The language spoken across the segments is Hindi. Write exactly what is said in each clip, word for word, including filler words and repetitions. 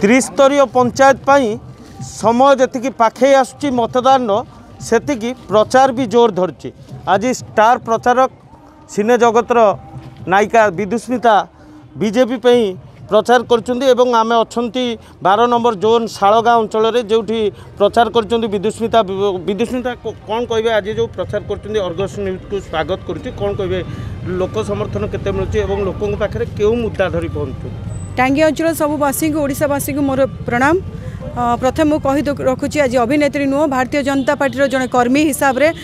त्रिस्तरीय पंचायत पाई समय जी पाखे आसुची मतदान सेतिकी प्रचार भी जोर धरची। आज स्टार प्रचारक सिने जगतर नायिका विदुस्मिता बीजेपी पे प्रचार करछुंदी आमे अछंती बारह नंबर जोन शालगाँ अंचल रे जोठी प्रचार करछुंदी विदुस्मिता विदुस्मिता कौन कहबे आज जो प्रचार करछुंदी अर्गस न्यूज को स्वागत करुच्ची कौन कहबे लोक समर्थन केते मिलुची एवं लोकन पाखरे केउ मुद्दा धरी पहुंचु। टांगी अंचल सबूवासी को ओडिशावासी को मोर प्रणाम। प्रथम मु कही रखुची आज अभिनेत्री नुह भारतीय जनता पार्टी जड़े कर्मी हिसाब से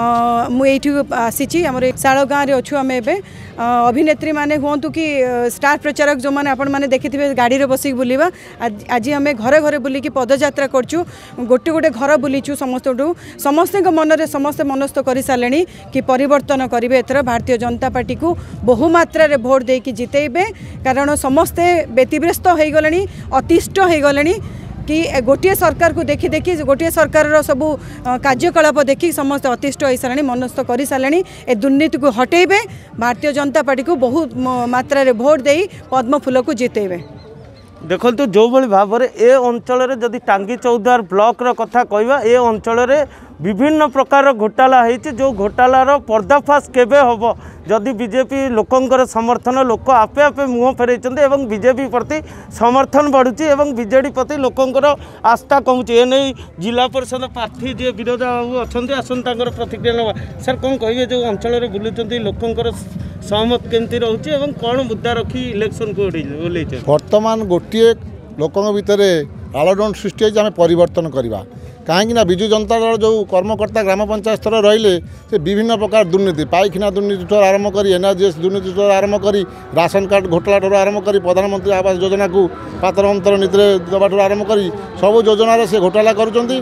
मुझे आसी आम शाल गाँव में अच्छु आम ए अभिनेत्री माने हूँ कि स्टार प्रचारक जो मैंने आपण मैंने देखि थे गाड़ी में बसिक बुलवा आज आम घरे घरे बुलिकी पदयात्रा करचु गोटे गोटे घर बुलीचु समस्त समस्त मन में समस्ते मनस्थ कर सारे कि परिवर्तन करेंगे एथर भारतीय जनता पार्टी को बहु मात्रा रे भोट देकी जितेबे कारण समस्ते व्यतिव्यस्त हो गले अतिष्ट हो गले कि गोटे सरकार को देखी देखी गोटे सरकार सबू कार्यकलाप देखी समस्त अतिष्ट हो सारे मनस्थ कर सारे ए दुर्नीति को हटेबे भारतीय जनता पार्टी को बहुत मात्रा रे भोट दे पद्म फूल को जितेबे। देखो जो भाई भाव में ए अंचल जदि टांगी चौद्वार ब्लॉक कथा कहवा ए अंचल विभिन्न प्रकार घोटाला होती जो घोटालार पर्दाफाश केबे हम जदि बीजेपी लोकंकर समर्थन लोक आपे आपे मुँह फेरई बीजेपी प्रति समर्थन बढ़ुची एवं बीजेडी प्रति लोकंकर आस्था कमुची एने जिला परिषद प्रार्थी जी विरोधा बाबू अच्छा आसन प्रतिक्रिया नवा सर कौन कहे जो अंचल बुलूँ लोकंकर सहमत केमती रोचे एवं कौन मुद्दा रखी इलेक्शन को ओल्ल वर्तमान गोटे लोकों भितर आलोड़न सृष्टि होती आम परिवर्तन करवा कहीं विजु जनता दल जो कर्मकर्ता ग्राम पंचायत स्तर रहिले से विभिन्न प्रकार दुर्नीति पाइखाना दुर्नीति आरंभ कर एनआरजीएस दुर्नीति आरंभ कर राशन कार्ड घोटाला आरंभ कर प्रधानमंत्री आवास योजना को पात्र अंतर नीति दबा आरंभ कर सब योजन से घोटाला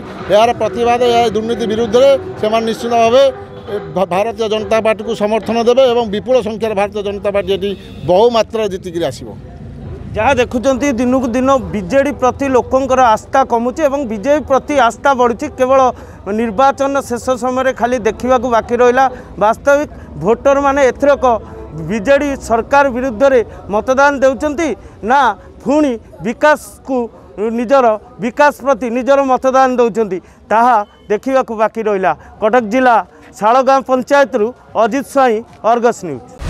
कर प्रतिवाद या दुर्नीति विरुद्ध में से निश्चित भाव भारतीय जनता पार्टी को समर्थन देवे और विपुल संख्यार भारतीय जनता पार्टी ये बहु मात्रा जीतिक आसो। जहाँ देखुं दिन को दिन बीजेडी प्रति लोकंकर आस्था कमुची एवं बीजेपी प्रति आस्था बढ़ुची केवल निर्वाचन शेष समय खाली देखा बाकी रहा वास्तविक भोटर माने एथरक बीजेडी सरकार विरुद्ध रे मतदान देउचंती ना पुणी विकास को निजर विकास प्रति निजर मतदान दौरान ताहा देखा बाकी रहा। कटक जिला शालगाँ पंचायत रु अजित स्वाई अर्गस न्यूज।